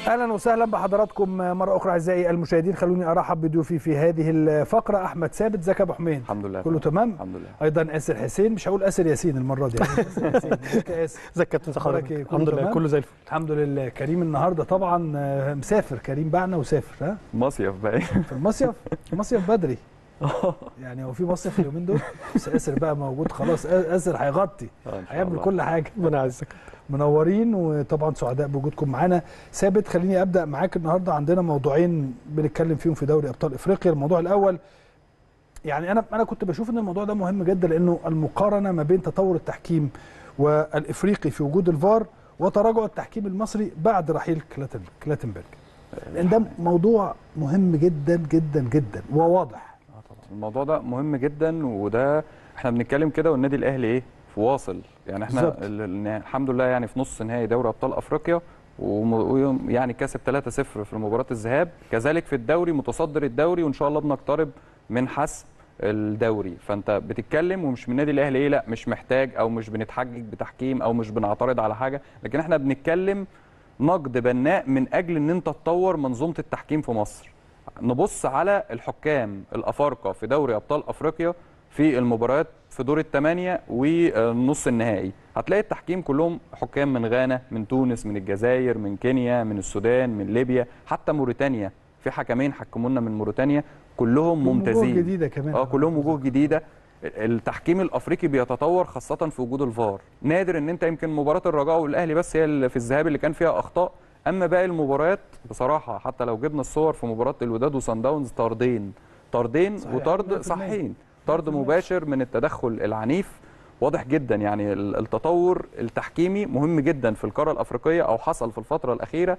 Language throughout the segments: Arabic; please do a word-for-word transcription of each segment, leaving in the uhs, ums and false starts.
اهلا وسهلا بحضراتكم مره اخرى اعزائي المشاهدين. خلوني ارحب بضيوفي في هذه الفقره. احمد ثابت، ازيك يا ابو حميد؟ الحمد لله كله تمام الحمد لله. ايضا اسر حسين، مش هقول اسر ياسين المره دي، اسر اسر ازيك يا كابتن حضرتك؟ الحمد لله كله زي الفل. الحمد لله. كريم النهارده طبعا مسافر، كريم بعنا وسافر. ها مصيف بقى في المصيف مصيف بدري يعني هو في مصيف اليومين دول، بس اسر بقى موجود خلاص. اسر هيغطي هيعمل كل حاجه. ربنا يعزك. منورين وطبعا سعداء بوجودكم معانا. ثابت، خليني ابدا معاك. النهارده عندنا موضوعين بنتكلم فيهم في دوري ابطال افريقيا. الموضوع الاول يعني انا انا كنت بشوف ان الموضوع ده مهم جدا، لانه المقارنه ما بين تطور التحكيم والافريقي في وجود الفار وتراجع التحكيم المصري بعد رحيل كلاتنبرج. لان ده موضوع مهم جدا جدا جدا وواضح. الموضوع ده مهم جدا، وده احنا بنتكلم كده والنادي الاهلي ايه في واصل. يعني احنا الحمد لله يعني في نص نهائي دوري ابطال افريقيا، ويعني كسب ثلاثة صفر في مباراه الذهاب، كذلك في الدوري متصدر الدوري، وان شاء الله بنقترب من حسم الدوري. فانت بتتكلم ومش من النادي الاهلي ايه لا مش محتاج او مش بنتحجج بتحكيم او مش بنعترض على حاجه، لكن احنا بنتكلم نقد بناء من اجل ان انت تطور منظومه التحكيم في مصر. نبص على الحكام الافارقه في دوري ابطال افريقيا في المباريات في دور الثمانيه ونص النهائي، هتلاقي التحكيم كلهم حكام من غانا، من تونس، من الجزائر، من كينيا، من السودان، من ليبيا، حتى موريتانيا في حكمين حكموا لنا من موريتانيا، كلهم ممتازين. وجوه جديده كمان. اه كلهم وجوه جديده. التحكيم الافريقي بيتطور خاصه في وجود الفار. نادر ان انت يمكن مباراه الرجاء والاهلي بس هي اللي في الذهاب اللي كان فيها اخطاء، اما باقي المباريات بصراحه حتى لو جبنا الصور في مباراه الوداد وصن داونز طردين طردين وطرد صحيحين، طرد مباشر من التدخل العنيف. واضح جدا يعني التطور التحكيمي مهم جدا في القاره الافريقيه او حصل في الفتره الاخيره،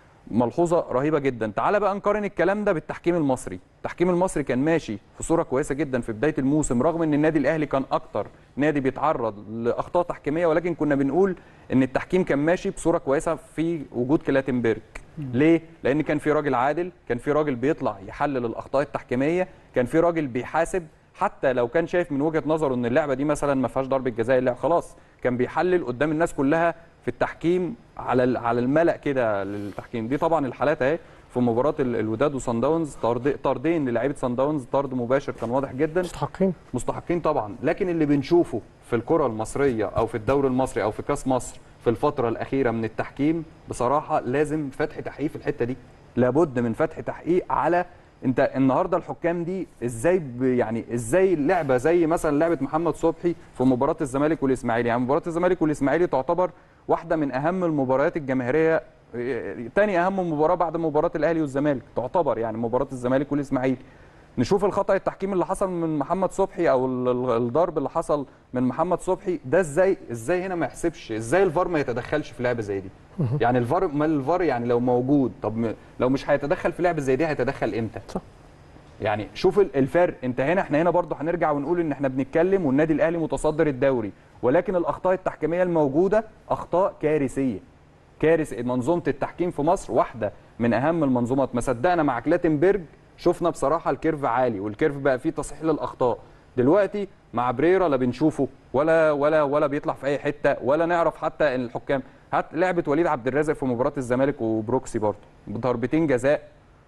ملحوظه رهيبه جدا. تعال بقى نقارن الكلام ده بالتحكيم المصري. التحكيم المصري كان ماشي في صوره كويسه جدا في بدايه الموسم، رغم ان النادي الاهلي كان اكتر نادي بيتعرض لاخطاء تحكيميه، ولكن كنا بنقول ان التحكيم كان ماشي بصوره كويسه في وجود كلاتنبرج. ليه؟ لان كان في راجل عادل، كان في راجل بيطلع يحلل الاخطاء التحكيميه، كان في راجل بيحاسب، حتى لو كان شايف من وجهه نظره ان اللعبه دي مثلا ما فيهاش ضربه جزاء، لا خلاص كان بيحلل قدام الناس كلها في التحكيم على على الملأ كده للتحكيم. دي طبعا الحالات اهي في مباراه الوداد وصن داونز، طردين للاعيبه صن داونز، طرد مباشر كان واضح جدا. مستحقين مستحقين طبعا، لكن اللي بنشوفه في الكره المصريه او في الدوري المصري او في كاس مصر في الفتره الاخيره من التحكيم بصراحه لازم فتح تحقيق في الحته دي. لابد من فتح تحقيق على انت النهارده الحكام دي ازاي يعني ازاي لعبه زي مثلا لعبه محمد صبحي في مباراه الزمالك والاسماعيلي. يعني مباراه الزمالك والاسماعيلي تعتبر واحده من اهم المباريات الجماهيريه، ثاني اهم مباراه بعد مباراه الاهلي والزمالك تعتبر، يعني مباراه الزمالك والاسماعيلي. نشوف الخطا التحكيم اللي حصل من محمد صبحي او الضرب اللي حصل من محمد صبحي ده، ازاي ازاي هنا ما يحسبش، ازاي الفار ما يتدخلش في لعبه زي دي. يعني الفار ما الفار يعني لو موجود، طب لو مش هيتدخل في لعبه زي دي هيتدخل امتى؟ صح. يعني شوف الفرق. انت هنا احنا هنا برضه هنرجع ونقول ان احنا بنتكلم والنادي الاهلي متصدر الدوري، ولكن الاخطاء التحكيميه الموجوده اخطاء كارثيه. كارث. منظومه التحكيم في مصر واحده من اهم المنظومات. ما صدقنا مع كلاتنبرج شفنا بصراحه الكيرف عالي، والكيرف بقى فيه تصحيح للاخطاء. دلوقتي مع بريرا لا بنشوفه ولا ولا ولا بيطلع في اي حته، ولا نعرف حتى الحكام. هات لعبه وليد عبد الرازق في مباراه الزمالك وبروكسي برضه ضربتين جزاء.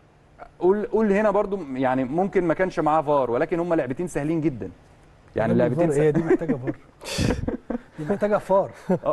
قول قول هنا برضه يعني ممكن ما كانش معاه فار، ولكن هم لعبتين سهلين جدا. يعني لعبتين هي دي محتاجه فار. دي محتاجه فار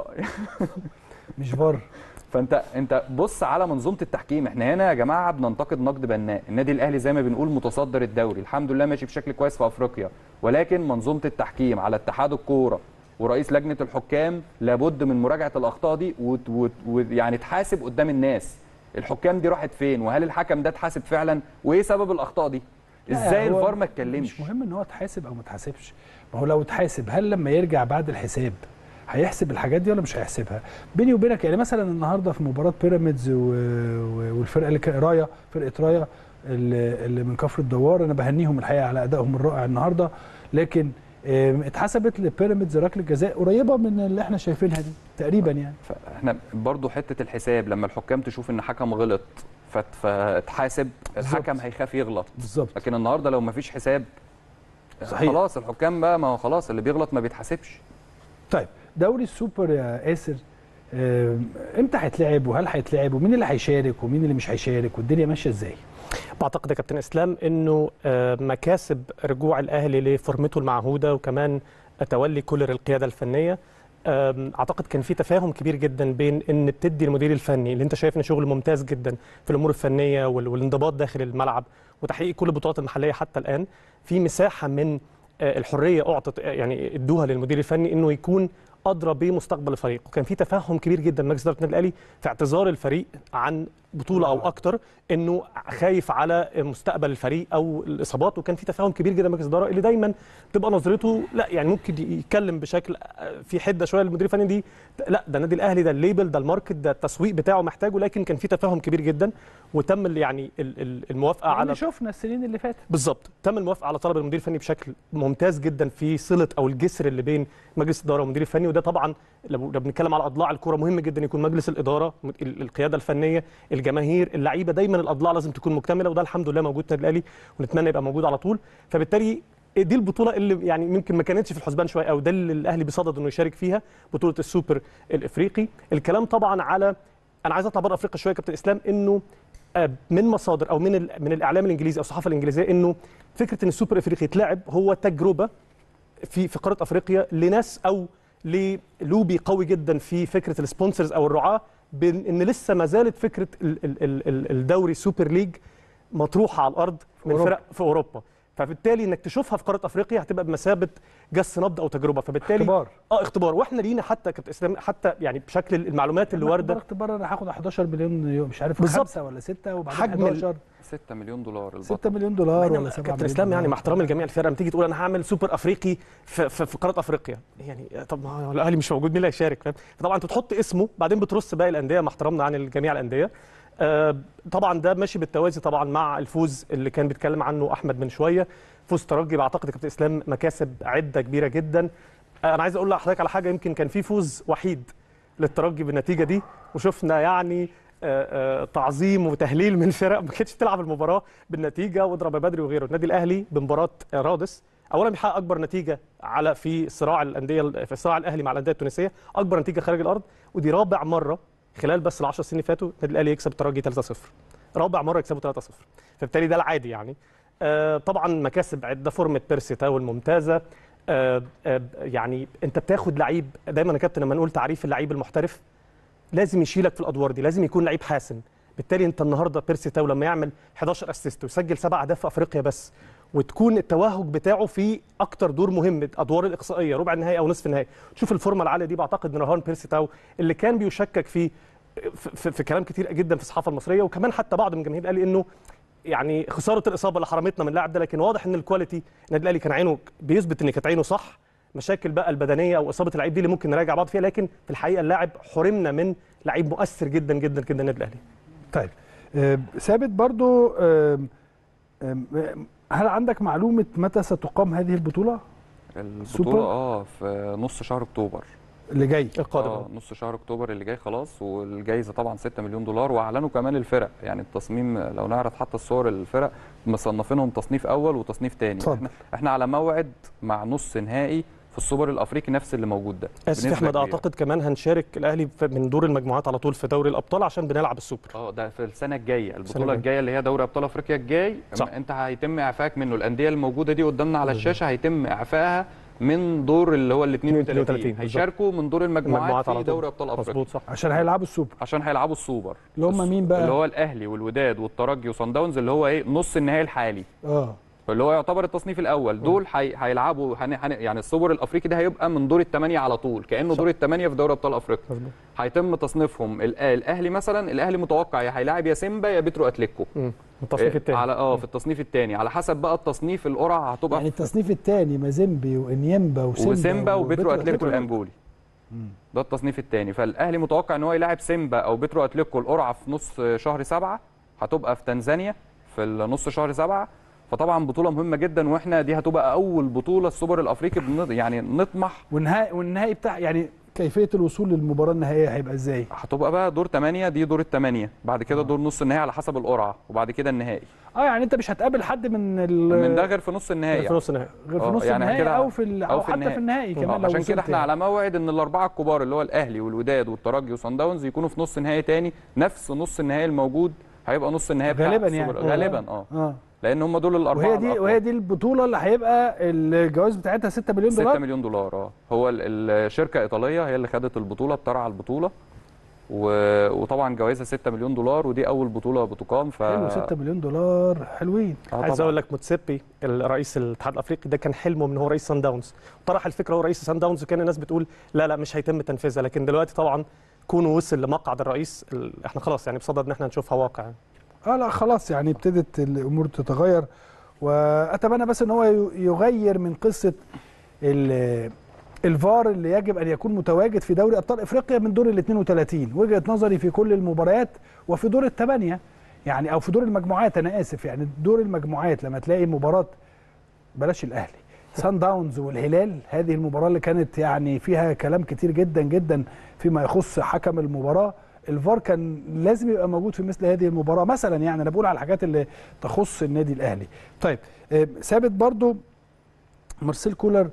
مش فار. فانت انت بص على منظومه التحكيم. احنا هنا يا جماعه بننتقد نقد بناء. النادي الاهلي زي ما بنقول متصدر الدوري، الحمد لله ماشي بشكل كويس في افريقيا، ولكن منظومه التحكيم على اتحاد الكوره ورئيس لجنه الحكام لابد من مراجعه الاخطاء دي ويعني تحاسب قدام الناس. الحكام دي راحت فين؟ وهل الحكم ده اتحاسب فعلا؟ وايه سبب الاخطاء دي؟ ازاي الفار ما اتكلمش؟ مش مهم ان هو اتحاسب او ما اتحاسبش، ما هو لو اتحاسب هل لما يرجع بعد الحساب هيحسب الحاجات دي ولا مش هيحسبها؟ بيني وبينك يعني مثلا النهارده في مباراه بيراميدز والفرقه اللي كانت رايه، فرقه رايه اللي من كفر الدوار، انا بهنيهم الحقيقه على ادائهم الرائع النهارده، لكن اتحسبت لبيراميدز ركله جزاء قريبه من اللي احنا شايفينها دي تقريبا. يعني فاحنا برضو حته الحساب لما الحكام تشوف ان حكم غلط فتحاسب، الحكم هيخاف يغلط بالظبط. لكن النهارده لو ما فيش حساب صحيح. خلاص الحكام بقى ما هو خلاص اللي بيغلط ما بيتحاسبش. طيب دوري السوبر يا آسر، امتى هيتلعب وهل هيتلعب ومين اللي هيشارك ومين اللي مش هيشارك والدنيا ماشيه ازاي؟ بعتقد يا كابتن اسلام انه مكاسب رجوع الاهلي لفورمته المعهوده وكمان تولي كولر القياده الفنيه، اعتقد كان في تفاهم كبير جدا بين ان بتدي المدير الفني اللي انت شايف ان شغله ممتاز جدا في الامور الفنيه والانضباط داخل الملعب وتحقيق كل البطولات المحليه حتى الان، في مساحه من الحريه اعطت يعني ادوها للمدير الفني انه يكون ادرى بمستقبل الفريق، وكان في تفاهم كبير جدا مجلس اداره النادي الاهلي في اعتذار الفريق عن بطوله او اكتر انه خايف على مستقبل الفريق او الاصابات، وكان في تفاهم كبير جدا مجلس الاداره اللي دايما تبقى نظرته لا يعني ممكن يتكلم بشكل في حده شويه للمدير الفني دي لا ده النادي الاهلي ده الليبل ده الماركت ده التسويق بتاعه محتاجه، لكن كان في تفاهم كبير جدا وتم يعني الموافقه يعني على شفنا السنين اللي فاتت بالظبط تم الموافقه على طلب المدير الفني بشكل ممتاز جدا في صله او الجسر اللي بين مجلس الاداره والمدير الفني، وده طبعا لو بنتكلم على اضلاع الكره مهم جدا يكون مجلس الاداره القياده الفنيه الجماهير اللعيبه دايما الاضلاع لازم تكون مكتمله، وده الحمد لله موجود في النادي الاهلي ونتمنى يبقى موجود على طول. فبالتالي دي البطوله اللي يعني يمكن ما كانتش في الحسبان شويه او ده اللي الاهلي بيصدد انه يشارك فيها، بطوله السوبر الافريقي. الكلام طبعا على انا عايز اطلع بره افريقيا شويه كابتن اسلام، انه من مصادر او من من الاعلام الانجليزي او الصحافه الانجليزيه انه فكره ان السوبر الافريقي يتلعب هو تجربه في في قاره افريقيا لناس او للوبي قوي جدا في فكره السبونسرز او الرعاه، بان لسه ما زالت فكره الدوري سوبر ليج مطروحه على الارض من أوروبا. فرق في اوروبا، فبالتالي انك تشوفها في قاره افريقيا هتبقى بمثابه جس نبض او تجربه، فبالتالي اختبار اه اختبار. واحنا لينا حتى كابتن اسلام حتى يعني بشكل المعلومات اللي وارده اختبار انا هاخد احداشر مليون مش عارف خمسة ولا ستة وبعدين احداشر ستة مليون دولار البطل. ستة مليون دولار ولا سبعة مليون كابتن اسلام يعني مع احترامي لجميع الفرق لما تيجي تقول انا هعمل سوبر افريقي في, في, في قاره افريقيا، يعني طب ما الاهلي مش موجود مين اللي هيشارك؟ فاهم؟ فطبعا انت تحط اسمه بعدين بترص باقي الانديه مع احترامنا عن جميع الانديه. آه طبعا ده ماشي بالتوازي طبعا مع الفوز اللي كان بيتكلم عنه احمد من شويه، فوز ترجي بعتقد يا كابتن اسلام مكاسب عده كبيره جدا. آه انا عايز اقول لحضرتك على حاجه، يمكن كان في فوز وحيد للترجي بالنتيجه دي وشفنا يعني آه آه تعظيم وتهليل من فرق ما كانتش تلعب المباراه بالنتيجه واضرب بدري وغيره. النادي الاهلي بمباراه رادس اولا بيحقق اكبر نتيجه على في صراع الانديه في صراع الاهلي مع الانديه التونسيه، اكبر نتيجه خارج الارض، ودي رابع مره خلال بس العشر سنين اللي فاتوا النادي الاهلي يكسب الترجي ثلاثة صفر، رابع مره يكسبوا ثلاثة صفر، فبالتالي ده العادي يعني. آه طبعا مكاسب عده، فورمه بيرسي تاو الممتازه. آه آه يعني انت بتاخد لعيب، دايما يا كابتن لما نقول تعريف اللعيب المحترف لازم يشيلك في الادوار دي، لازم يكون لعيب حاسم. بالتالي انت النهارده بيرسي تاو لما يعمل احداشر اسيست ويسجل سبع اهداف في افريقيا بس، وتكون التوهج بتاعه في اكتر دور مهم ادوار الاقصائيه ربع النهائي او نصف النهائي، تشوف الفورمه العاليه دي. بعتقد ان رهان بيرسي تاو اللي كان بيشكك فيه في, في, في كلام كتير جدا في الصحافه المصريه وكمان حتى بعض من جماهير الاهلي انه يعني خساره الاصابه اللي حرمتنا من اللاعب ده، لكن واضح ان الكواليتي النادي الاهلي كان عينه بيثبت ان كانت عينه صح. مشاكل بقى البدنيه او اصابه اللعيب دي اللي ممكن نراجع بعض فيها، لكن في الحقيقه اللاعب حرمنا من لعيب مؤثر جدا جدا جدا النادي الاهلي. طيب آه ثابت برضو آه آه هل عندك معلومه متى ستقام هذه البطوله؟ البطوله اه في نص شهر اكتوبر اللي جاي القادم. اه نص شهر اكتوبر اللي جاي خلاص، والجائزه طبعا ستة مليون دولار، واعلنوا كمان الفرق، يعني التصميم لو نعرض حتى الصور الفرق مصنفينهم تصنيف اول وتصنيف ثاني. احنا احنا على موعد مع نص نهائي في السوبر الافريقي نفس اللي موجود ده. اسف احمد، اعتقد كمان هنشارك الاهلي من دور المجموعات على طول في دوري الابطال عشان بنلعب السوبر. اه ده في السنه الجايه، البطوله الجايه اللي هي دوري ابطال افريقيا الجاي. صح. انت هيتم اعفائك منه، الانديه الموجوده دي قدامنا على الشاشه هيتم اعفائها من دور اللي هو ال اثنين وثلاثين، هيشاركوا من دور المجموعات في دوري ابطال افريقيا. صح. عشان هيلعبوا السوبر عشان هيلعبوا السوبر اللي هم مين بقى؟ اللي هو الاهلي والوداد والترجي وصن داونز، اللي هو ايه نص النهائي الحالي. اه اللي هو يعتبر التصنيف الاول. دول هيلعبوا حي... حي... يعني السوبر الافريقي ده هيبقى من دور الثمانيه على طول، كانه دور الثمانيه في دوري ابطال افريقيا. هيتم تصنيفهم الاهلي مثلا، الاهلي متوقع يا هيلاعب يا سيمبا يا بيترو اتليكو. التصنيف الثاني على اه في التصنيف الثاني على حسب بقى التصنيف القرعه هتبقى يعني التصنيف الثاني مازيمبي وانيمبا وسيمبا وسيمبا وبيترو اتليكو الانجولي. ده التصنيف الثاني. فالاهلي متوقع ان هو يلاعب سيمبا او بيترو اتليكو، القرعه في نص شهر سبعة هتبقى في تنزانيا في نص شهر سبعة. فطبعا بطوله مهمه جدا، واحنا دي هتبقى اول بطوله السوبر الافريقي يعني نطمح. والنهائي والنهائي بتاع يعني كيفيه الوصول للمباراه النهائيه هيبقى ازاي؟ هتبقى بقى دور ثمانية، دي دور الثمانية، بعد كده دور نص النهائي على حسب القرعه، وبعد كده النهائي. اه يعني انت مش هتقابل حد من ال... من ده غير في نص النهائي، في نص النهائي غير في آه، نص يعني النهائي كده- او في ال... او, أو في حتى النهائي. في النهائي كمان آه، لو عشان وصلت كده احنا يعني. على موعد ان الاربعه الكبار اللي هو الاهلي والوداد والترجي وصن داونز يكونوا في نص نهائي تاني، نفس نص النهائي الموجود هيبقى نص النهائي بتاع غالباً السوبر. يعني. غالبا اه اه لان هم دول الاربعه وهي دي الأقوى. وهي دي البطوله اللي هيبقى الجوائز بتاعتها ستة مليون دولار. ستة مليون دولار. اه هو ال- الشركه ايطاليه هي اللي خدت البطوله، بترعى البطوله، و- وطبعا جوائزها ستة مليون دولار، ودي اول بطوله بتقام. ف حلو، ستة مليون دولار حلوين. آه عايز طبعاً. اقول لك موتسيبي الرئيس الاتحاد الافريقي ده كان حلمه من هو رئيس سان داونز، طرح الفكره هو رئيس سان داونز، وكان الناس بتقول لا لا مش هيتم تنفيذها، لكن دلوقتي طبعا كونه وصل لمقعد الرئيس ال- احنا خلاص يعني بصدد ان احنا نشوفها واقع يعني. اه لا خلاص يعني ابتدت الامور تتغير، واتمنى بس ان هو يغير من قصه ال- الفار اللي يجب ان يكون متواجد في دوري ابطال افريقيا من دور ال اثنين وثلاثين. وجهه نظري في كل المباريات وفي دور الثمانيه يعني، او في دور المجموعات انا اسف، يعني دور المجموعات لما تلاقي مباراه، بلاش الاهلي، سان داونز والهلال، هذه المباراه اللي كانت يعني فيها كلام كتير جدا جدا فيما يخص حكم المباراه، الفار كان لازم يبقى موجود في مثل هذه المباراه مثلا. يعني انا بقول على الحاجات اللي تخص النادي الاهلي. طيب آه، ثابت برضو مارسيل كولر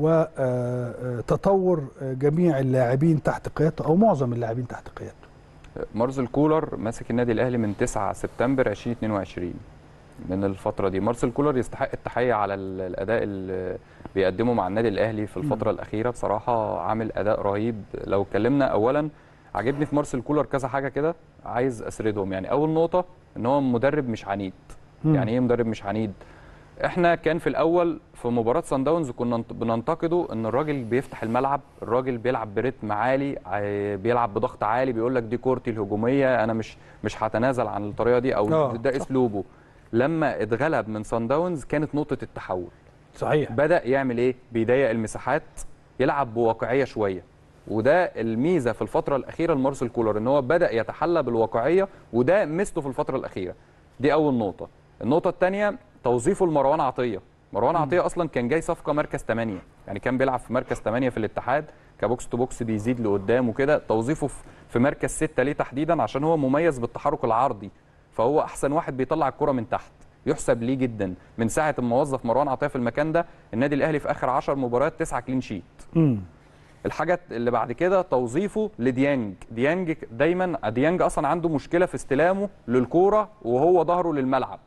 وتطور جميع اللاعبين تحت قيادته او معظم اللاعبين تحت قيادته. مارسيل كولر ماسك النادي الاهلي من تسعة سبتمبر ألفين واثنين وعشرين. من الفتره دي مارسيل كولر يستحق التحيه على ال- الاداء اللي بيقدمه مع النادي الاهلي في الفتره الاخيره. بصراحه عامل اداء رهيب. لو اتكلمنا اولا، عجبني في مارسيل كولر كذا حاجه كده عايز اسردهم. يعني اول نقطه ان هو مدرب مش عنيد. مم. يعني ايه مدرب مش عنيد؟ احنا كان في الاول في مباراه سان داونز كنا نت- بننتقده ان الراجل بيفتح الملعب، الراجل بيلعب برتم عالي، عاي- بيلعب بضغط عالي، بيقول لك دي كورتي الهجوميه، انا مش مش هتنازل عن الطريقه دي، او آه، ده صح. اسلوبه. لما اتغلب من سان داونز كانت نقطه التحول. صحيح. بدا يعمل ايه؟ بيضيق المساحات، يلعب بواقعيه شويه. وده الميزه في الفتره الاخيره لمارسيل كولر، ان هو بدا يتحلى بالواقعيه، وده ميزته في الفتره الاخيره. دي اول نقطه. النقطه الثانيه توظيفه لمروان عطيه. مروان عطيه اصلا كان جاي صفقه مركز ثمانية، يعني كان بيلعب في مركز ثمانية في الاتحاد كبوكس تو بوكس، بيزيد لقدام وكده. توظيفه في- في مركز ستة ليه تحديدا؟ عشان هو مميز بالتحرك العرضي، فهو احسن واحد بيطلع الكره من تحت، يحسب ليه جدا. من ساعه ما وظف مروان عطيه في المكان ده، النادي الاهلي في اخر عشر مباريات تسعة كلين شيت. امم الحاجه اللي بعد كده توظيفه لديانج. ديانج دايما ديانج اصلا عنده مشكله في استلامه للكوره وهو ظهره للملعب،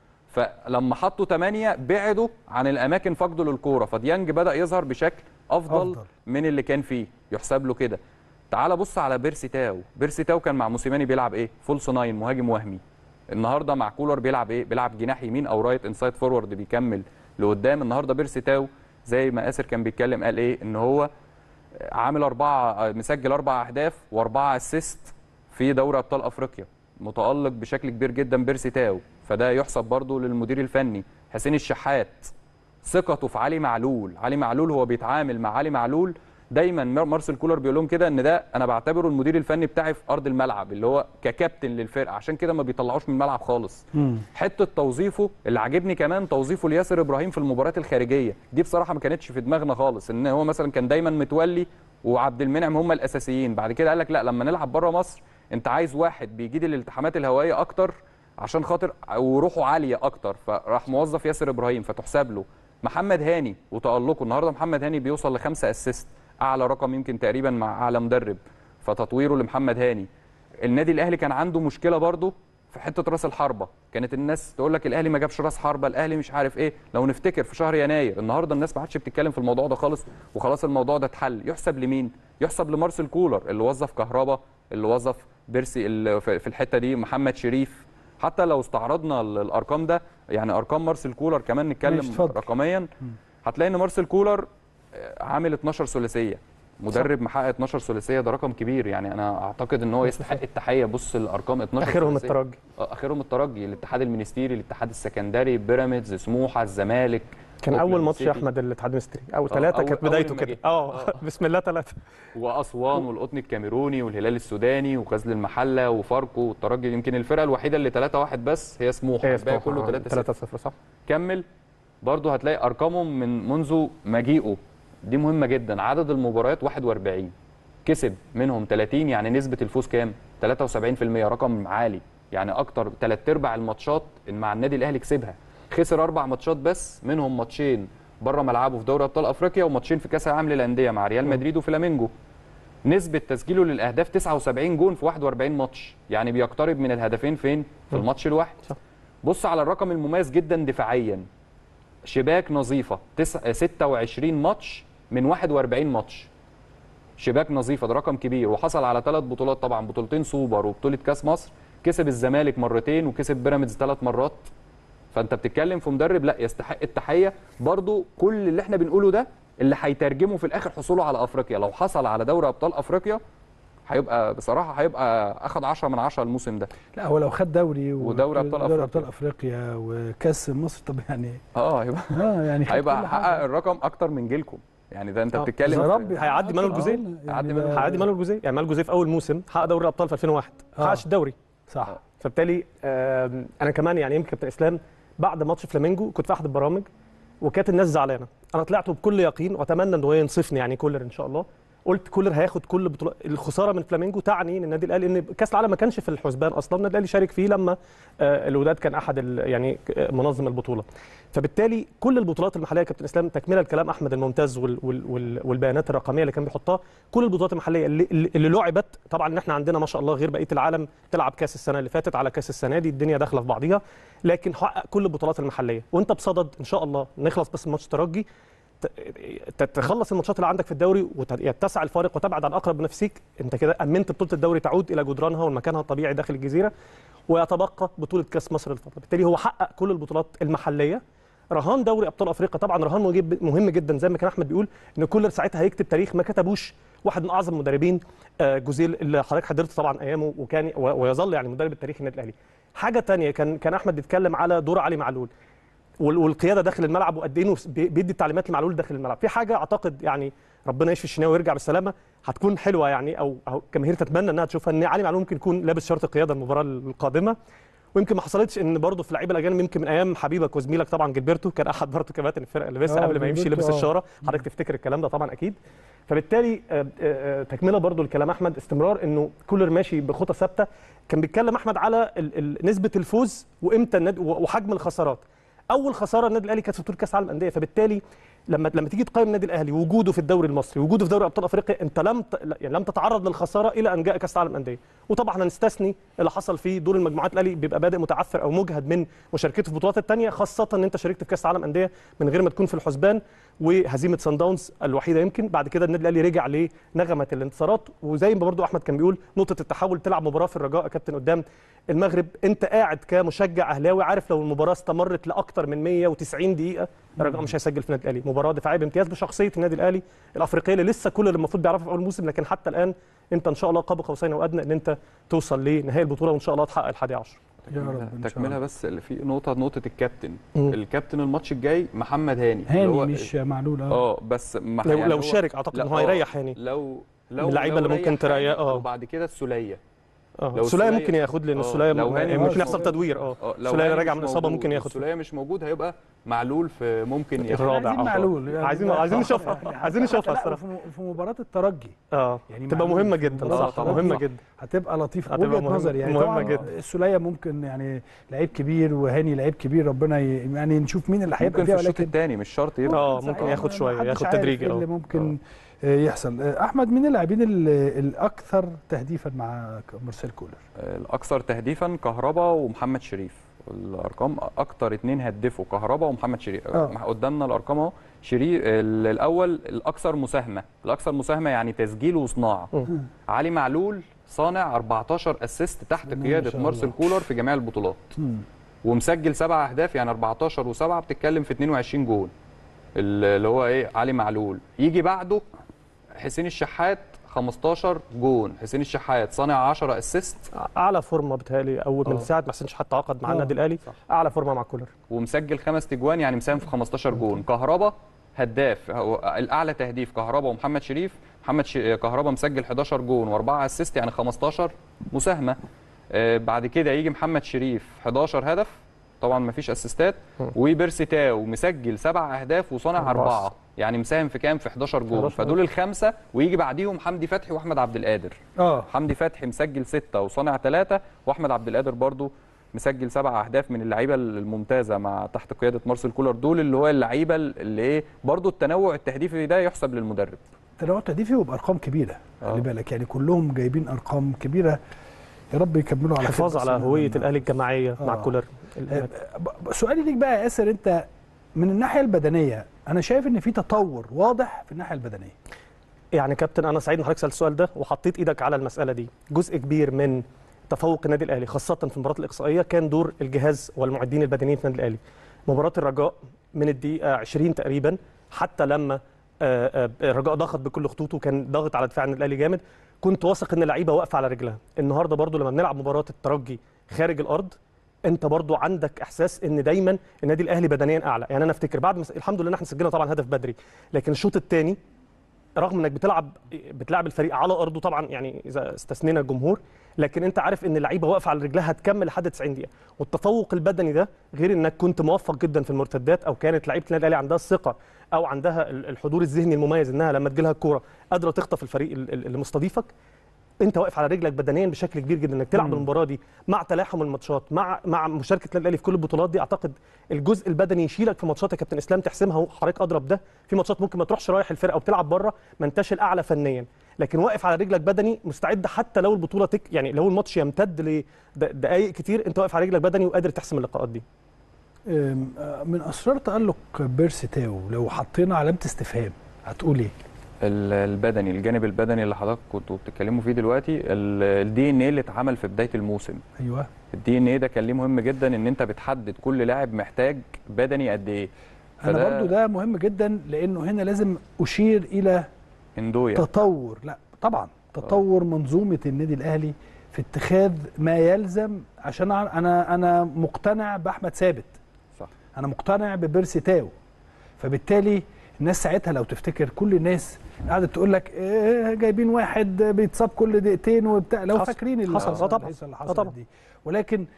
فلما حطوا ثمانية بعدوا عن الاماكن فقده للكوره، فديانج بدا يظهر بشكل افضل, أفضل. أفضل من اللي كان فيه، يحسب له كده. تعال بص على بيرسي تاو. بيرسي تاو كان مع موسيماني بيلعب ايه؟ فولس ناين، مهاجم وهمي. النهارده مع كولر بيلعب ايه؟ بيلعب جناح يمين او رايت انسايد فورورد، بيكمل لقدام. النهارده بيرسي تاو زي ما اسر كان بيتكلم قال ايه؟ ان هو عامل اربعه، مسجل اربع اهداف واربعه اسيست في دوري ابطال افريقيا، متالق بشكل كبير جدا بيرسي تاو. فده يحسب برضه للمدير الفني حسين الشحات. ثقته في علي معلول، علي معلول هو بيتعامل مع علي معلول دايما. مارسيل كولر بيقول لهم كده ان ده انا بعتبره المدير الفني بتاعي في ارض الملعب، اللي هو ككابتن للفرقه، عشان كده ما بيطلعوش من الملعب خالص. مم. حته توظيفه اللي عاجبني كمان توظيفه لياسر ابراهيم في المباريات الخارجيه دي، بصراحه ما كانتش في دماغنا خالص. ان هو مثلا كان دايما متولي وعبد المنعم هم الاساسيين، بعد كده قال لك لا، لما نلعب بره مصر انت عايز واحد بيجيد الالتحامات الهوائيه اكتر عشان خاطر وروحه عاليه اكتر، فراح موظف ياسر ابراهيم، فتحسب له. محمد هاني وتالقه النهارده، محمد هاني بيوصل لخمسه اسيست، اعلى رقم يمكن تقريبا مع اعلى مدرب، فتطويره لمحمد هاني. النادي الاهلي كان عنده مشكله برضه في حته راس الحربه، كانت الناس تقول لك الاهلي ما جابش راس حربه، الاهلي مش عارف ايه. لو نفتكر في شهر يناير، النهارده الناس ما عادش بتتكلم في الموضوع ده خالص، وخلاص الموضوع ده اتحل. يحسب لمين؟ يحسب لمارسيل كولر اللي وظف كهربا، اللي وظف بيرسي اللي في الحته دي، محمد شريف. حتى لو استعرضنا الارقام ده، يعني ارقام مارسيل كولر كمان نتكلم رقميا، هتلاقي ان مارسيل كولر عامل اتناشر ثلاثيه، مدرب محقق اتناشر ثلاثيه، ده رقم كبير. يعني انا اعتقد ان هو يستحق التحيه. بص الارقام، اتناشر اخرهم ثلاثية. الترجي. اه اخرهم الترجي، الاتحاد المنستيري، الاتحاد السكندري، بيراميدز، سموحه، الزمالك. كان اول ماتش يا احمد الاتحاد المصري او ثلاثه كانت بدايته كده. اه بسم الله ثلاثه. واسوان والقطن الكاميروني والهلال السوداني وغزل المحله وفاركو والترجي. يمكن الفرقه الوحيده اللي ثلاثة واحد بس هي سموحه، الباقي كله ثلاثة صفر. صح. كمل برضه هتلاقي ارقامهم من منذ مجيئه دي مهمه جدا. عدد المباريات واحد واربعين، كسب منهم ثلاثين، يعني نسبه الفوز كام؟ ثلاثة وسبعين في المية، رقم عالي. يعني اكتر ثلاث ارباع الماتشات مع النادي الاهلي كسبها. خسر اربع ماتشات بس، منهم ماتشين بره ملعبه في دوري ابطال افريقيا وماتشين في كاس العالم للانديه مع ريال مدريد وفلامينجو. نسبه تسجيله للاهداف تسعة وسبعين جون في واحد واربعين ماتش، يعني بيقترب من الهدفين فين؟ في الماتش الواحد. بص على الرقم المميز جدا دفاعيا، شباك نظيفه ستة وعشرين ماتش من واحد واربعين ماتش، شباك نظيفه، ده رقم كبير. وحصل على ثلاث بطولات طبعا، بطولتين سوبر وبطوله كاس مصر، كسب الزمالك مرتين وكسب بيراميدز ثلاث مرات. فانت بتتكلم في مدرب لا يستحق التحيه. برضو كل اللي احنا بنقوله ده اللي هيترجمه في الاخر حصوله على افريقيا. لو حصل على دوري ابطال افريقيا هيبقى بصراحه هيبقى اخد عشرة من عشرة الموسم ده. لا هو لو خد دوري ودوري ابطال افريقيا, ابطال افريقيا وكاس مصر، طب يعني اه هيبقى اه يعني هيبقى حقق الرقم اكتر من جيلكم. يعني ده انت بتتكلم يا رب هيعدي مانويل جوزيه، هيعدي هيعدي مانويل جوزيه. يعني مانويل جوزيه في اول موسم حقق دوري الابطال في ألفين وواحد، ما حققش الدوري. صح. فبالتالي انا كمان يعني يمكن كابتن اسلام بعد ماتش فلامينجو كنت في احد البرامج وكانت الناس زعلانه، انا طلعت بكل يقين واتمنى ان هو ينصفني يعني كولر ان شاء الله. قلت كولر هياخد كل بطوله. الخساره من فلامينجو تعني ان النادي الاهلي، ان كاس العالم ما كانش في الحسبان اصلا، النادي الاهلي شارك فيه لما الوداد كان احد يعني منظم البطوله. فبالتالي كل البطولات المحليه كابتن اسلام، تكمله الكلام احمد الممتاز وال وال والبيانات الرقميه اللي كان بيحطها، كل البطولات المحليه اللي, اللي لعبت، طبعا ان احنا عندنا ما شاء الله غير بقيه العالم تلعب كاس السنه اللي فاتت على كاس السنه دي، الدنيا داخله في بعضيها، لكن حقق كل البطولات المحليه. وانت بصدد ان شاء الله نخلص بس ماتش ترجي، تتخلص الماتشات اللي عندك في الدوري ويتسع الفارق وتبعد عن اقرب منافسيك، انت كده امنت بطوله الدوري تعود الى جدرانها ومكانها الطبيعي داخل الجزيره، ويتبقى بطوله كاس مصر للفتره. بالتالي هو حقق كل البطولات المحليه. رهان دوري ابطال افريقيا طبعا رهان مهم جدا، زي ما كان احمد بيقول ان كولر ساعتها هيكتب تاريخ ما كتبوش واحد من اعظم المدربين، جوزيل اللي حضرتك حضرت طبعا ايامه وكان ويظل يعني مدرب التاريخ النادي الاهلي. حاجه ثانيه، كان كان احمد بيتكلم على دور علي معلول والقياده داخل الملعب وقد ايه بيدي التعليمات لمعلول داخل الملعب. في حاجه اعتقد يعني ربنا يشفي الشناوي ويرجع بالسلامه هتكون حلوه يعني، او او الجماهير تتمنى انها تشوفها، ان علي معلول ممكن يكون لابس شرط القياده المباراه القادمه. ويمكن ما حصلتش ان برضه في اللعيبه الاجانب، يمكن من ايام حبيبك وزميلك طبعا جilberto كان احد برضه كباتن الفرقه اللي لسه قبل ما يمشي لبس الشاره، حضرتك تفتكر الكلام ده طبعا اكيد. فبالتالي تكمله برضه الكلام احمد، استمرار انه كولر ماشي بخطى ثابته. كان بيتكلم احمد على نسبه الفوز وامتى وحجم الخسارات. اول خساره النادي الاهلي كانت في بطوله كاس العالم للانديه، فبالتالي لما لما تيجي تقيم النادي الاهلي وجوده في الدوري المصري وجوده في دوري ابطال افريقيا، انت لم يعني لم تتعرض للخساره الى ان جاء كاس العالم للانديه. وطبعا هنستثني اللي حصل في دور المجموعات، الاهلي بيبقى بادئ متعثر او مجهد من مشاركته في البطولات الثانيه، خاصه ان انت شاركت في كاس العالم للانديه من غير ما تكون في الحسبان، وهزيمه سان داونز الوحيده يمكن. بعد كده النادي الاهلي رجع لنغمه الانتصارات، وزي ما برضو احمد كان بيقول نقطه التحول، تلعب مباراه في الرجاء كابتن قدام المغرب، انت قاعد كمشجع اهلاوي عارف لو المباراه استمرت لاكثر من مية وتسعين دقيقه الرجاء مش هيسجل في النادي الاهلي. مباراه دفاعيه بامتياز بشخصيه النادي الاهلي الافريقيه اللي لسه كل اللي المفروض بيعرفها في اول موسم، لكن حتى الان انت ان شاء الله قاب قوسين وادنى ان انت توصل لنهائي البطوله، وان شاء الله تحقق الحادي عشر. يا رب. تكمله بس اللي في نقطه نقطه الكابتن مم. الكابتن الماتش الجاي محمد هاني هاني هو مش معلول اه بس لو, يعني لو شارك اعتقد ان هو هيريح هاني، لو لو اللعيبه اللي ممكن تريح اه وبعد كده السوليه اه السوليه ممكن ياخد، لان السوليه ممكن يحصل تدوير. اه السوليه راجع من الاصابه ممكن ياخد. السوليه مش موجود هيبقى معلول في ممكن ياخد الرابع. عايزين معلول يعني عايزين عايزين نشوفها عايزين نشوفها الصراحه في مباراه الترجي اه يعني تبقى مهمه جدا. صح مهمه جدا، هتبقى لطيفه وجهه نظري يعني. مهمه جدا. السوليه ممكن يعني لعيب كبير وهاني لعيب كبير، ربنا يعني نشوف مين اللي هيبقى فيها، ولكن الثاني مش شرط يبقى اه ممكن ياخد شويه ياخد تدريج اه اللي ممكن يحصل. احمد، مين اللاعبين الاكثر تهديفا مع مارسيل كولر؟ الاكثر تهديفا كهربا ومحمد شريف، الارقام اكتر اثنين هدفوا كهربا ومحمد شريف. أوه. قدامنا الارقام اهو. شريف الاول الاكثر مساهمه، الاكثر مساهمه يعني تسجيل وصناعه. علي معلول صانع أربعتاشر اسيست تحت قياده مارسيل كولر في جميع البطولات، مم. ومسجل سبع اهداف، يعني أربعتاشر وسبعة بتتكلم في اتنين وعشرين جول، اللي هو ايه علي معلول. يجي بعده حسين الشحات خمستاشر جون، حسين الشحات صانع عشرة اسيست، اعلى فورمه بتهيألي اول من ساعه ما حسين الشحات تعاقد مع النادي الاهلي، اعلى فورمه مع كولر، ومسجل خمس تجوان، يعني مساهم في خمستاشر جون. كهربا هداف، الاعلى تهديف كهربا ومحمد شريف. محمد ش... كهربا مسجل حداشر جون واربعة اسيست، يعني خمستاشر مساهمه. آه بعد كده يجي محمد شريف حداشر هدف، طبعا ما فيش اسيستات، وبيرسي تاو مسجل سبع اهداف وصانع اربعه، يعني مساهم في كام؟ في حداشر جول، فدول الخمسه، ويجي بعديهم حمدي فتحي واحمد عبد القادر. اه حمدي فتحي مسجل سته وصانع ثلاثه، واحمد عبد القادر برضو مسجل سبع اهداف من اللعيبه الممتازه مع تحت قياده مارسيل كولر. دول اللي هو اللعيبه اللي ايه برضو التنوع التهديفي ده يحسب للمدرب. تنوع تهديفي وبارقام كبيره، خلي بالك يعني كلهم جايبين ارقام كبيره. يا رب يكملوا على حفاظ على هويه الاهلي الجماعيه آه. مع كولر. سؤالي ليك بقى يا ياسر، انت من الناحيه البدنيه انا شايف ان في تطور واضح في الناحيه البدنيه. يعني كابتن انا سعيد ان حضرتك سالت السؤال ده وحطيت ايدك على المساله دي. جزء كبير من تفوق النادي الاهلي خاصه في المباريات الاقصائيه كان دور الجهاز والمعدين البدنيين في النادي الاهلي. مباراه الرجاء من الدقيقه عشرين تقريبا حتى لما الرجاء ضغط بكل خطوطه، كان ضاغط على دفاع النادي الاهلي جامد، كنت واثق ان اللعيبه واقفه على رجلها. النهارده برضو لما بنلعب مباراه الترجي خارج الارض انت برضو عندك احساس ان دايما النادي الاهلي بدنيا اعلى. يعني انا افتكر بعد مس... الحمد لله احنا سجلنا طبعا هدف بدري، لكن الشوط الثاني رغم انك بتلعب بتلعب الفريق على ارضه طبعا، يعني اذا استثنينا الجمهور، لكن انت عارف ان اللعيبه واقفه على رجلها هتكمل لحد تسعين دقيقه. والتفوق البدني ده غير انك كنت موفق جدا في المرتدات، او كانت لعيبه النادي الاهلي عندها الثقه او عندها الحضور الذهني المميز انها لما تجيلها الكوره قادره تخطف الفريق اللي مستضيفك. انت واقف على رجلك بدنيا بشكل كبير جدا، انك تلعب المباراه دي مع تلاحم الماتشات مع مع مشاركه النادي الاهلي في كل البطولات دي. اعتقد الجزء البدني يشيلك في ماتشات يا كابتن اسلام تحسمها، وحضرتك اضرب ده في ماتشات ممكن ما تروحش رايح الفرقه وبتلعب بره ما انتش الاعلى فنيا، لكن واقف على رجلك بدني مستعد حتى لو البطوله تك يعني لو الماتش يمتد لدقائق كتير انت واقف على رجلك بدني وقادر تحسم اللقاءات دي. من اسرار تالق بيرسي تاو لو حطينا علامه استفهام هتقول ايه؟ البدني، الجانب البدني اللي حضرتك كنتوا بتتكلموا فيه دلوقتي، الدي ان ايه اللي اتعمل في بدايه الموسم. ايوه الدي ان ايه ده كان ليه مهم جدا، ان انت بتحدد كل لاعب محتاج بدني قد ايه. انا برضو ده مهم جدا، لانه هنا لازم اشير الى اندويا تطور، لا طبعا تطور أوه. منظومه النادي الاهلي في اتخاذ ما يلزم. عشان انا انا مقتنع باحمد ثابت، صح، انا مقتنع ببيرسي تاو، فبالتالي الناس ساعتها لو تفتكر كل الناس قعدت تقول لك إيه جايبين واحد بيتصاب كل دقيقتين وبتاع، لو فاكرين اللي حصل اه طبعا اللي حصل دي. ولكن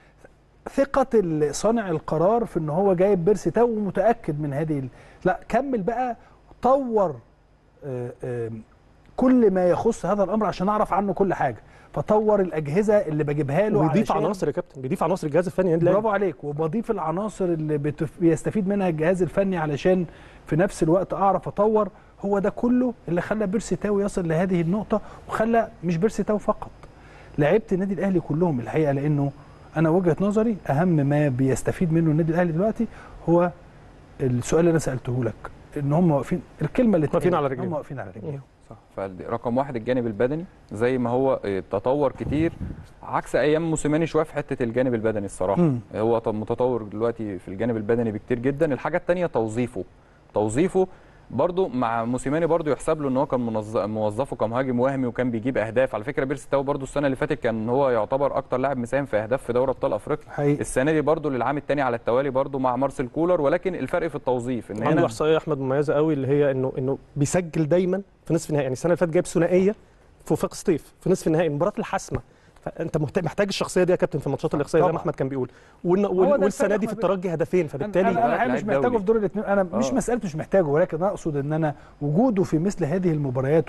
ثقه صانع القرار في ان هو جايب بيرسي تاو ومتاكد من هذه ال... لا كمل بقى طور آآ آآ كل ما يخص هذا الامر عشان اعرف عنه كل حاجه، فطور الاجهزه اللي بجيبها له، وبيضيف عناصر يا كابتن، بيضيف عناصر الجهاز الفني. برافو عليك، وبضيف العناصر اللي بتف... بيستفيد منها الجهاز الفني علشان في نفس الوقت اعرف اطور. هو ده كله اللي خلى بيرسي تاو يصل لهذه النقطه، وخلى مش بيرسي تاو فقط، لعيبه النادي الاهلي كلهم الحقيقه. لانه انا وجهه نظري اهم ما بيستفيد منه النادي الاهلي دلوقتي هو السؤال اللي انا سالته لك، ان هم واقفين، الكلمه اللي واقفين على رجليهم، هم واقفين على رجليهم صح. فرقم واحد الجانب البدني زي ما هو تطور كتير عكس ايام موسيماني شويه في حته الجانب البدني الصراحه. م. هو متطور دلوقتي في الجانب البدني بكتير جدا. الحاجه الثانيه توظيفه توظيفه برضو مع موسيماني برضو يحسب له ان هو كان موظفه كمهاجم وهمي وكان بيجيب اهداف. على فكره بيرسي تاو برضو السنه اللي فاتت كان هو يعتبر اكتر لاعب مساهم في اهداف في دوري ابطال افريقيا. حقيقي. السنه دي برضو للعام الثاني على التوالي برضو مع مارسيل كولر، ولكن الفرق في التوظيف ان عنده احصائيه احمد مميزه قوي اللي هي انه انه بيسجل دايما في نصف النهائي. يعني السنه اللي فاتت جايب ثنائيه في وفاق سطيف في نصف النهائي المباراه الحاسمه. فانت محتاج الشخصيه دي يا كابتن في الماتشات الاقصائيه زي ما احمد كان بيقول. والسنه دي في الترجي هدفين، فبالتالي انا, أنا, أنا مش محتاجه في دور الاثنين، انا أوه. مش مساله مش محتاجه، ولكن انا اقصد ان انا وجوده في مثل هذه المباريات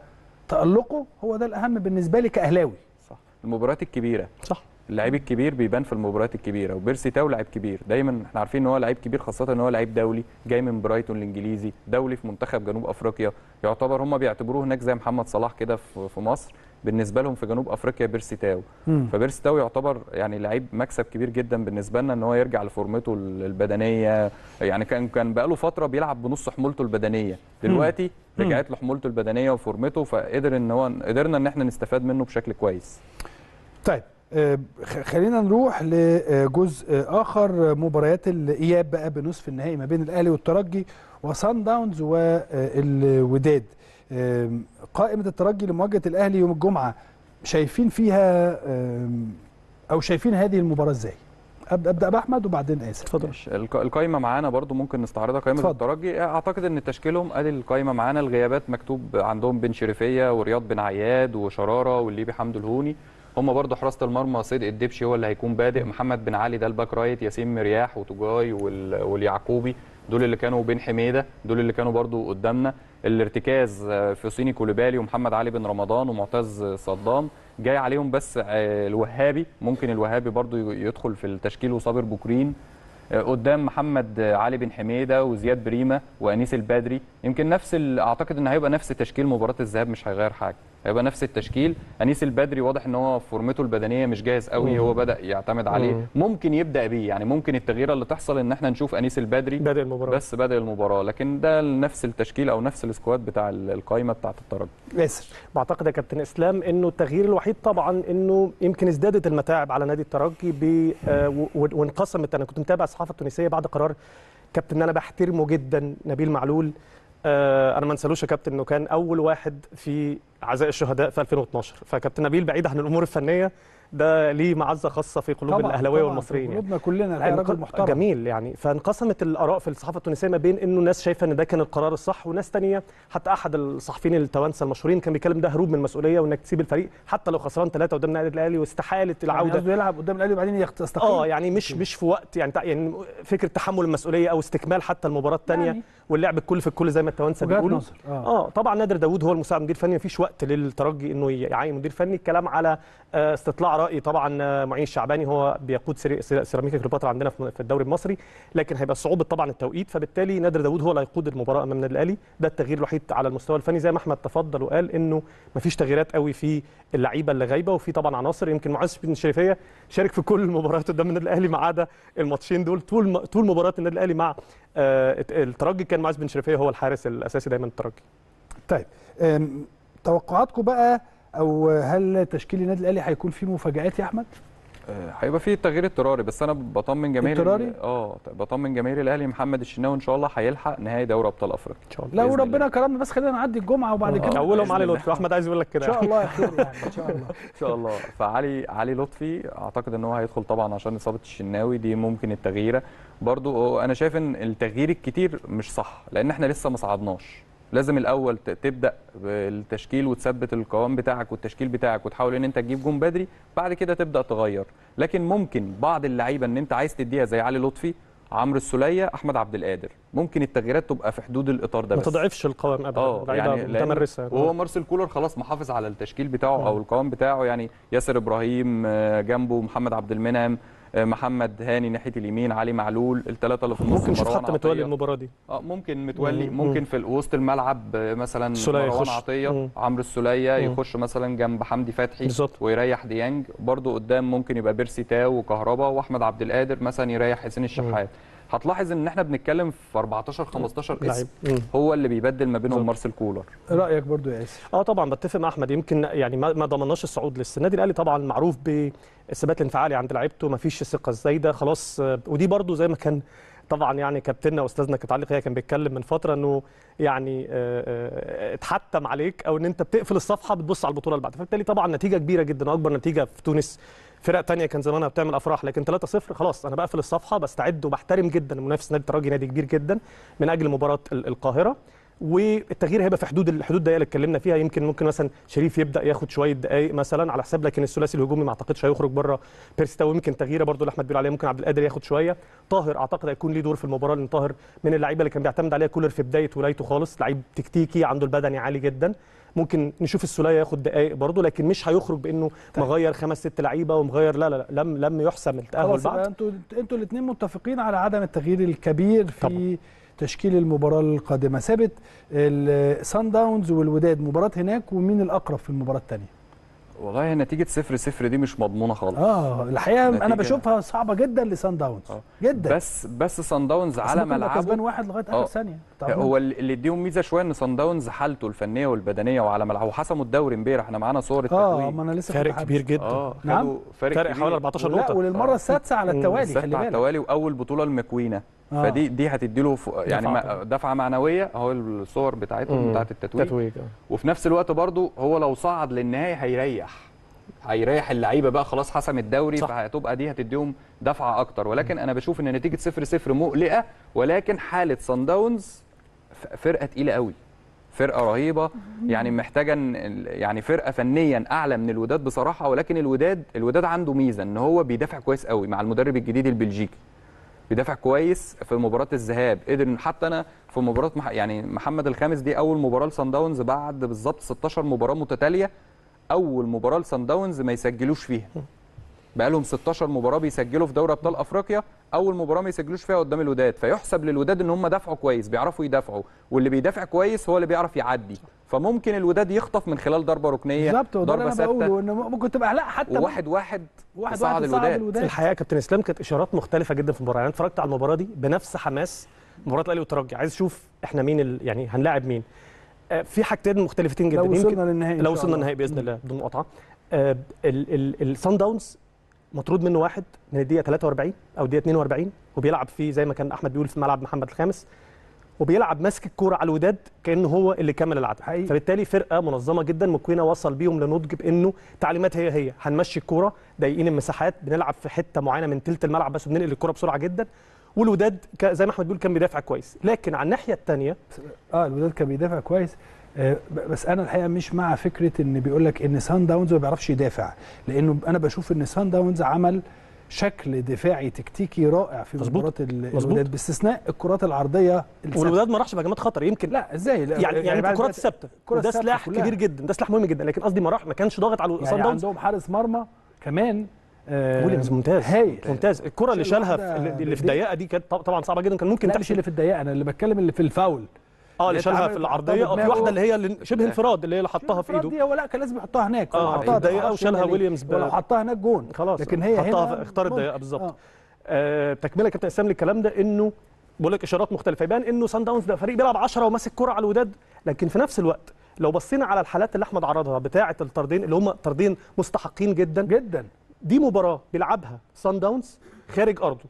وتالقه هو ده الاهم بالنسبه لي كاهلاوي. صح، المباريات الكبيره صح، اللعيب الكبير بيبان في المباريات الكبيره، وبيرسي تاو لعيب كبير دايما، احنا عارفين ان هو لعيب كبير، خاصه ان هو لعيب دولي جاي من برايتون الانجليزي، دولي في منتخب جنوب افريقيا، يعتبر هم بيعتبروه هناك زي محمد صلاح كده في مصر، بالنسبه لهم في جنوب افريقيا بيرسي تاو. مم. فبيرسي تاو يعتبر يعني لعيب مكسب كبير جدا بالنسبه لنا ان هو يرجع لفورمته البدنيه. يعني كان كان بقى له فتره بيلعب بنص حمولته البدنيه، دلوقتي مم. رجعت له حمولته البدنيه وفورمته، فقدر ان هو قدرنا ان احنا نستفاد منه بشكل كويس. طيب خلينا نروح لجزء اخر، مباريات الاياب بقى بنصف النهائي ما بين الاهلي والترجي وصن داونز والوداد. قائمه الترجي لمواجهه الاهلي يوم الجمعه، شايفين فيها او شايفين هذه المباراه ازاي؟ ابدا ابدا باحمد وبعدين اسف. اتفضل. القائمه معانا برضو ممكن نستعرضها. قائمه فضل. الترجي اعتقد ان تشكيلهم ادي القائمه معانا. الغيابات مكتوب عندهم بن شريفيه ورياض بن عياد وشراره والليبي حمدو الهوني، هم برضو حراسه المرمى صدق الدبشي هو اللي هيكون بادئ، محمد بن علي ده الباك رايت، ياسين مرياح وتجاي وال... واليعقوبي دول اللي كانوا بين حميده، دول اللي كانوا برضو قدامنا. الارتكاز في صيني كوليبالي ومحمد علي بن رمضان ومعتز صدام، جاي عليهم بس الوهابي، ممكن الوهابي برضو يدخل في التشكيل وصابر بكرين. قدام محمد علي بن حميده وزياد بريمه وانيس البدري، يمكن نفس اعتقد ان هيبقى نفس تشكيل مباراه الذهاب، مش هيغير حاجه، هيبقى نفس التشكيل. انيس البدري واضح ان هو فورمته البدنيه مش جاهز قوي، مم. هو بدا يعتمد عليه، مم. ممكن يبدا بيه، يعني ممكن التغييره اللي تحصل ان احنا نشوف انيس البدري بادئ المباراه، بس بدا المباراه، لكن ده نفس التشكيل او نفس السكواد بتاع القائمه بتاعه الترجي. ياسر، بعتقد يا كابتن اسلام انه التغيير الوحيد طبعا انه يمكن ازدادت المتاعب على نادي الترجي ب وانقسمت. انا كنت متابع الصحافه التونسيه بعد قرار كابتن انا بحترمه جدا نبيل معلول، انا ما انسالوش يا كابتن انه كان اول واحد في عزاء الشهداء في ألفين واثناشر، فكابتن نبيل بعيد عن الامور الفنيه ده ليه معزه خاصه في قلوب الاهلاويه والمصريين، في قلوبنا كلنا الحقيقه راجل محترم جميل يعني. فانقسمت الاراء في الصحافه التونسيه ما بين انه ناس شايفه ان ده كان القرار الصح، وناس ثانيه حتى احد الصحفيين التوانسه المشهورين كان بيتكلم ده هروب من المسؤوليه وانك تسيب الفريق حتى لو خسران ثلاثه قدام النادي الاهلي واستحاله العوده، يعني يلعب قدام الاهلي وبعدين يستقيل، اه يعني مش مش في وقت يعني يعني فكره تحمل المسؤوليه او استكمال حتى المباراه الثانيه يعني واللعب الكل في الكل زي ما التوانسه بيقولوا. اه, آه طبعا نادر داوود هو المساعد مدير فني، مفيش وقت للترجي انه يعين مدير فني. الكلام على استطلاع راي طبعا معين الشعباني هو بيقود سيراميكا كليوباترا عندنا في الدوري المصري، لكن هيبقى صعوبه طبعا التوقيت، فبالتالي نادر داوود هو اللي هيقود المباراه امام النادي الاهلي. ده التغيير الوحيد على المستوى الفني، زي ما احمد تفضل وقال انه مفيش تغييرات قوي في اللعيبه اللي غايبه، وفي طبعا عناصر يمكن معز بن شريفيه شارك في كل المباريات قدام النادي الاهلي ما عدا الماتشين دول، طول طول مباراه النادي الاهلي مع آه الترجي كان معز بن شريفيه هو الحارس الاساسي دايما الترجي. طيب توقعاتكم بقى، او هل تشكيل النادي الاهلي هيكون فيه مفاجآت يا احمد؟ هيبقى فيه تغيير اضطراري، بس انا بطمن جماهير اضطراري اه بطمن جماهير الاهلي محمد الشناوي ان شاء الله هيلحق نهائي دوري ابطال افريقيا ان شاء الله. لو ربنا كرمنا بس خلينا نعدي الجمعه وبعد كده اولهم علي لطفي، واحمد عايز يقول لك كده ان شاء الله خير يعني ان شاء الله ان شاء الله. فعلي علي لطفي اعتقد ان هو هيدخل طبعا عشان اصابه الشناوي دي، ممكن التغييره برضو. انا شايف ان التغيير الكتير مش صح، لان احنا لسه ما صعدناش، لازم الاول تبدا بالتشكيل وتثبت القوام بتاعك والتشكيل بتاعك وتحاول ان انت تجيب جون بدري، بعد كده تبدا تغير. لكن ممكن بعض اللعيبه ان انت عايز تديها زي علي لطفي، عمرو السوليه، احمد عبد القادر، ممكن التغييرات تبقى في حدود الاطار ده، بس ما تضعفش القوام ابدا، اه يعني متمرسه. وهو مارسيل كولر خلاص محافظ على التشكيل بتاعه أوه. او القوام بتاعه، يعني ياسر ابراهيم جنبه، محمد عبد المنعم، محمد هاني ناحيه اليمين، علي معلول، الثلاثه اللي في النص. ممكن نشوف حتى متولي المباراه دي، اه ممكن متولي، ممكن في وسط الملعب مثلا مروان عطيه، عمرو السوليه يخش مثلا جنب حمدي فتحي بالزبط. ويريح ديانج، برده قدام ممكن يبقى بيرسي تاو وكهربا، واحمد عبد القادر مثلا يريح حسين الشحات. هتلاحظ ان احنا بنتكلم في أربعتاشر خمستاشر اسم هو اللي بيبدل ما بينهم مارسيل كولر. رايك برضو يا ياسر؟ اه طبعا بتفق مع احمد، يمكن يعني ما ضمناش الصعود لسه. النادي الاهلي طبعا معروف بالثبات الانفعالي عند لعيبته، ما فيش الثقه الزايده خلاص، ودي برضو زي ما كان طبعا يعني كابتننا واستاذنا كابتن علي كان بيتكلم من فتره انه يعني اتحتم عليك او ان انت بتقفل الصفحه بتبص على البطوله اللي بعدها، فبالتالي طبعا نتيجه كبيره جدا واكبر نتيجه في تونس. فرق تانية كان زمانها بتعمل افراح، لكن ثلاثة صفر خلاص انا بقفل الصفحه، بستعد وبحترم جدا المنافس نادي الترجي، نادي كبير جدا من اجل مباراه القاهره. والتغيير هيبقى في حدود الحدود الدقائق اللي اتكلمنا فيها، يمكن ممكن مثلا شريف يبدا ياخد شويه دقائق مثلا على حساب، لكن الثلاثي الهجومي ما اعتقدش هيخرج بره بيرسي تاو، يمكن تغييره برده اللي احمد بيقول عليه ممكن عبد القادر ياخد شويه. طاهر اعتقد هيكون ليه دور في المباراه، لان طاهر من اللعيبه اللي كان بيعتمد عليها كولر في بدايه ولايته خالص، لعيب تكتيكي عنده البدني عالي جدا. ممكن نشوف السوليه ياخد دقائق برده، لكن مش هيخرج بانه طيب. مغير خمس ست لعيبه ومغير، لا لا لا لم لم يحسم التاهل بعد. انتوا انتوا الاثنين متفقين على عدم التغيير الكبير في طبعا. تشكيل المباراه القادمه. ثابت الصن داونز والوداد مباراه هناك، ومين الاقرب في المباراه الثانيه؟ والله نتيجه صفر صفر دي مش مضمونه خالص. اه الحقيقه انا بشوفها صعبه جدا لصن داونز آه. جدا، بس بس صن داونز على ملعبه كسبان واحد لغايه اخر ثانيه. هو اللي اديهم ميزه شويه ان صن داونز حالته الفنيه والبدنيه وعلى ملعبه، وحسموا الدوري امبارح، احنا معانا صور التتويج. اه ما انا لسه فارق كبير جدا. اه نعم فارق, فارق حوالي أربعتاشر نقطه، وللمره آه. السادسه على التوالي، خلي بالك على التوالي، واول بطوله المكوينه آه. فدي دي هتدي له يعني دفعه, دفعة معنويه. اهو الصور بتاعتهم بتاعت التتويج، وفي نفس الوقت برضو هو لو صعد للنهائي هيريح هيريح اللعيبه بقى، خلاص حسم الدوري، فهتبقى دي هتديهم دفعه اكتر. ولكن انا بشوف ان نتيجه صفر صفر مقلقه، ولكن حاله صن داونز فرقه تقيله قوي، فرقه رهيبه يعني محتاجه يعني فرقه فنيا اعلى من الوداد بصراحه. ولكن الوداد الوداد عنده ميزه ان هو بيدافع كويس قوي مع المدرب الجديد البلجيكي، بيدافع كويس في مباراه الذهاب. قدر حتى انا في مباراه مح... يعني محمد الخامس دي اول مباراه لصن داونز بعد بالظبط ستاشر مباراه متتاليه، اول مباراه لصن داونز ما يسجلوش فيها. بقى لهم ستاشر مباراه بيسجلوا في دوري ابطال افريقيا، اول مباراه ما يسجلوش فيها قدام الوداد. فيحسب للوداد ان هم دافعوا كويس، بيعرفوا يدافعوا، واللي بيدافع كويس هو اللي بيعرف يعدي. فممكن الوداد يخطف من خلال ضربه ركنيه، بالظبط، وده اللي ضربه انا بقوله ثابته، ان ممكن تبقى لا حتى واحد واحد واحد تصعد واحد الوداد. الوداد. الحقيقه يا كابتن اسلام كانت اشارات مختلفه جدا في المباراه، يعني اتفرجت على المباراه دي بنفس حماس مباراه الاهلي والترجي، عايز اشوف احنا مين ال... يعني هنلاعب مين. آه في حاجتين مختلفتين جدا. لو وصلنا للنهائي لو وصلنا للنهائي باذن الله بدون مقاطعه. آه الصن داونز مطرود منه واحد من الدقيقه تلاتة واربعين او الدقيقه اتنين واربعين، وبيلعب فيه زي ما كان احمد بيقول في ملعب محمد الخامس، وبيلعب ماسك الكوره على الوداد كانه هو اللي كمل العدد. حقيقي. فبالتالي فرقه منظمه جدا، مكوينه وصل بيهم لنضج بانه تعليمات هي هي هنمشي الكوره، ضايقين المساحات، بنلعب في حته معينه من ثلث الملعب بس وبننقل الكوره بسرعه جدا. والوداد زي ما احمد بيقول كان بيدافع كويس. لكن على الناحيه الثانيه اه الوداد كان بيدافع كويس. آه بس انا الحقيقه مش مع فكره ان بيقول لك ان سان داونز ما بيعرفش يدافع، لانه انا بشوف ان سان داونز عمل شكل دفاعي تكتيكي رائع في مباراه الوداد باستثناء الكرات العرضيه. والوداد ما راحش بهجمات خطر يمكن. لا ازاي لا يعني يعني الكرات الثابته ده سلاح كلها. كبير جدا، ده سلاح مهم جدا، لكن قصدي ما راح ما كانش ضاغط على يعني سان داونز. عندهم حارس مرمى كمان آه ويليامز ممتاز هايل ممتاز. الكره اللي شالها في اللي في الضيقه دي كانت طبعا صعبه جدا، كان ممكن لا تمشي. مش اللي في الضيقه، انا اللي بتكلم اللي في الفاول. اه اللي شالها في العرضيه، اه في واحده اللي هي اللي شبه انفراد اللي هي اللي حطها في ايده دي، هو لا كان لازم يحطها هناك، اه في الضيقه وشالها ويليامز. لو حطها هناك جون خلاص، لكن هي حطها اختار الضيقه بالظبط. آه. آه تكمله كابتن اسلام للكلام ده، انه بقول لك اشارات مختلفه، يبان انه سان داونز ده فريق بيلعب عشرة وماسك كره على الوداد. لكن في نفس الوقت لو بصينا على الحالات اللي احمد عرضها بتاعه الطردين اللي هم طردين مستحقين جدا جدا، دي مباراه بيلعبها سان داونز خارج ارضه،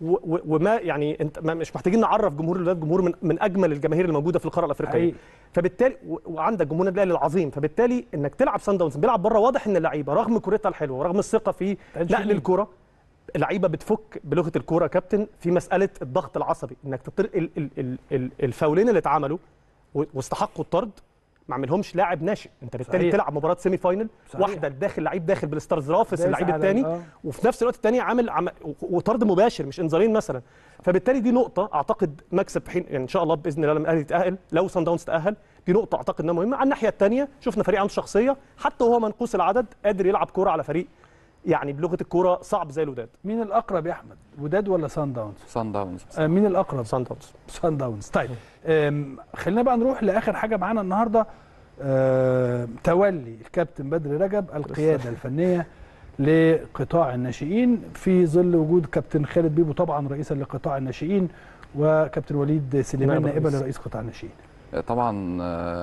وما يعني انت مش محتاجين نعرف جمهور الوداد جمهور من, من اجمل الجماهير الموجوده في القاره الافريقيه. فبالتالي وعندك جمهور النادي الاهلي العظيم، فبالتالي انك تلعب سان داونز بيلعب بره، واضح ان اللعيبه رغم كورتها الحلوه ورغم الثقه في نقل الكره، اللعيبه بتفك بلغه الكوره كابتن في مساله الضغط العصبي، انك تطر ال ال ال ال الفاولين اللي اتعملوا واستحقوا الطرد ما عملهمش لاعب ناشئ. انت بالتالي صحيح. تلعب مباراه سيمي فاينل واحده داخل لعيب داخل بالاسترزرافس اللعيب الثاني آه. وفي نفس الوقت الثاني عامل عم... وطرد مباشر مش انذارين مثلا. فبالتالي دي نقطه اعتقد مكسب حين يعني ان شاء الله باذن الله لما الاهلي يتاهل، لو سان داونز تاهل، دي نقطه اعتقد انها مهمه. على الناحيه الثانيه شفنا فريق عنده شخصيه حتى وهو منقوص العدد قادر يلعب كوره على فريق يعني بلغه الكوره صعب زي الوداد. مين الاقرب يا احمد، وداد ولا سان داونز؟ سان داونز. آه مين الاقرب؟ سان داونز. سان داونز. طيب خلينا بقى نروح لاخر حاجه معانا النهارده، آه تولي الكابتن بدر رجب القياده الفنيه لقطاع الناشئين في ظل وجود كابتن خالد بيبو طبعا رئيسا لقطاع الناشئين، وكابتن وليد سليمان نائبا لرئيس قطاع الناشئين. طبعا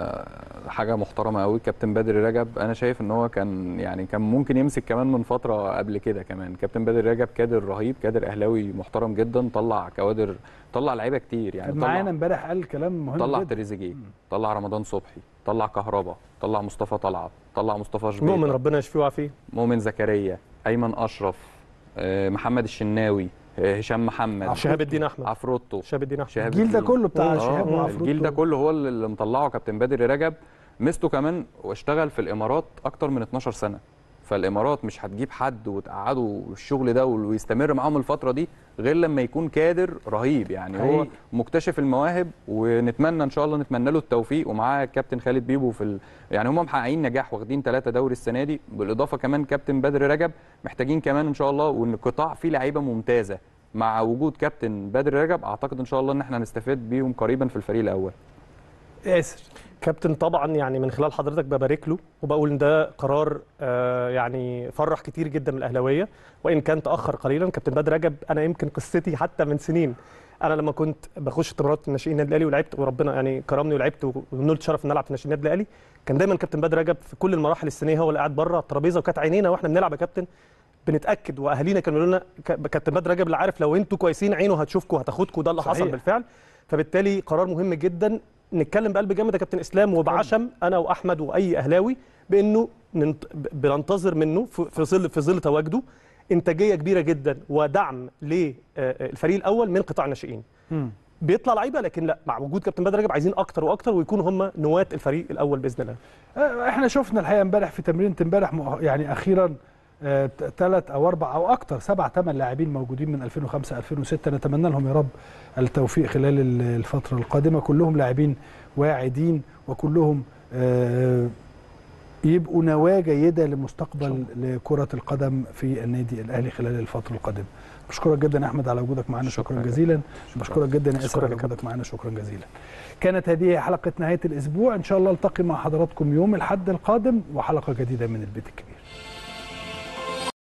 حاجه محترمه قوي. كابتن بدر رجب انا شايف ان هو كان يعني كان ممكن يمسك كمان من فتره قبل كده كمان. كابتن بدر رجب كادر رهيب، كادر اهلاوي محترم جدا، طلع كوادر، طلع لعيبه كتير يعني. كان معانا امبارح قال كلام مهم طلع جدا. تريزيجيه، طلع رمضان صبحي، طلع كهربا، طلع مصطفى طلعت، طلع مصطفى جبير، مؤمن ربنا يشفيه ويعافيه، مؤمن زكريا، ايمن اشرف، محمد الشناوي، هشام محمد، شهاب الدين احمد، عفروتو، شهاب الدين احمد، الجيل ده كله بتاع شهاب وعفروتو، الجيل ده كله هو اللي مطلعه كابتن بدر رجب. ميزته كمان واشتغل في الامارات اكتر من اتناشر سنه، فالامارات مش هتجيب حد وتقعده الشغل ده ويستمر معاهم الفتره دي غير لما يكون كادر رهيب يعني. حقيقي. هو مكتشف المواهب، ونتمنى ان شاء الله نتمنى له التوفيق، ومعاه كابتن خالد بيبو في ال... يعني هم محققين نجاح، واخدين ثلاثه دوري السنه دي، بالاضافه كمان كابتن بدر رجب محتاجين كمان ان شاء الله، وان القطاع فيه لعيبه ممتازه مع وجود كابتن بدر رجب، اعتقد ان شاء الله ان احنا هنستفاد بيهم قريبا في الفريق الاول. ياسر كابتن طبعا يعني من خلال حضرتك ببارك له وبقول ان ده قرار آه يعني فرح كتير جدا من الاهلاويه، وان كان تاخر قليلا. كابتن بدر رجب انا يمكن قصتي حتى من سنين، انا لما كنت بخش اختبارات الناشئين النادي الاهلي ولعبت وربنا يعني كرمني ولعبت ونلت شرف ان العب في ناشئين النادي الاهلي، كان دايما كابتن بدر رجب في كل المراحل السنيه هو اللي قاعد بره الترابيزه، وكانت عينينا واحنا بنلعب يا كابتن بنتاكد، واهالينا كانوا يقولوا لنا كابتن بدر رجب اللي عارف لو انتوا كويسين عينه هتشوفكم وهتاخدكم، وده اللي حصل بالفعل. فبالتالي قرار مهم جدا، نتكلم بقلب جامد يا كابتن اسلام وبعشم انا واحمد واي اهلاوي بانه بننتظر منه في ظل في ظل تواجده انتاجيه كبيره جدا ودعم للفريق الاول من قطاع الناشئين. بيطلع لعيبه، لكن لا، مع وجود كابتن بدر رجب عايزين اكتر واكتر ويكونوا هم نواه الفريق الاول باذن الله. احنا شفنا الحقيقه امبارح في تمرينه امبارح يعني اخيرا ثلاث او اربع او اكثر سبع ثمان لاعبين موجودين من ألفين وخمسة ألفين وستة، نتمنى لهم يا رب التوفيق خلال الفتره القادمه. كلهم لاعبين واعدين وكلهم يبقوا نواه جيده لمستقبل لكره القدم في النادي الاهلي خلال الفتره القادمه. بشكرك جدا يا احمد على وجودك معنا، شكرا, شكرا جزيلا. بشكرك جدا يا اسر على وجودك معنا، شكرا جزيلا. كانت هذه حلقه نهايه الاسبوع، ان شاء الله التقي مع حضراتكم يوم الاحد القادم وحلقه جديده من البيت الكبير.